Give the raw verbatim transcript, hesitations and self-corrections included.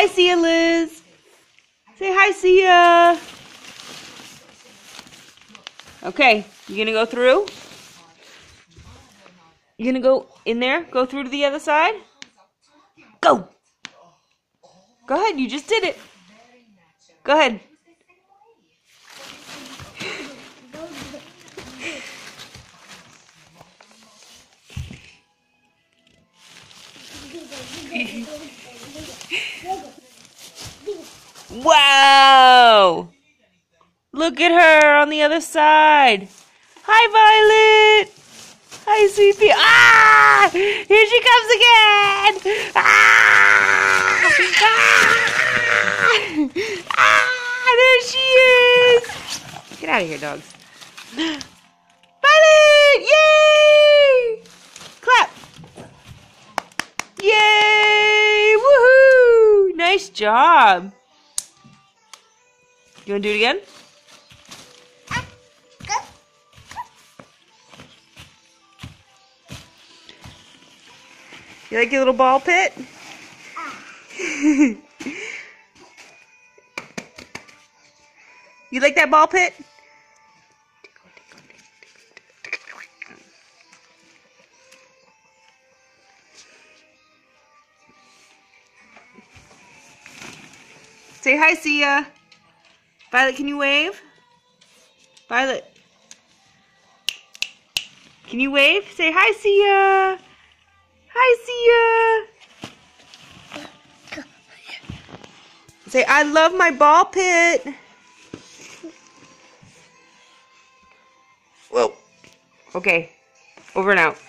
hi, Sia, Liz. Say hi, Sia. Okay, you gonna go through? You gonna go in there? Go through to the other side? Go! Go ahead, you just did it. Go ahead. Wow! Look at her on the other side. Hi, Violet. Hi, sweet pea. Ah! Here she comes again. Ah! Ah! Ah! There she is. Get out of here, dogs. Violet! Yay! Clap. Yay! Woohoo! Nice job. You want to do it again? You like your little ball pit? You like that ball pit? Say hi, Sia. Violet, can you wave? Violet. Can you wave? Say hi, Sia. Hi, Sia. Say, I love my ball pit. Whoa. Okay. Over and out.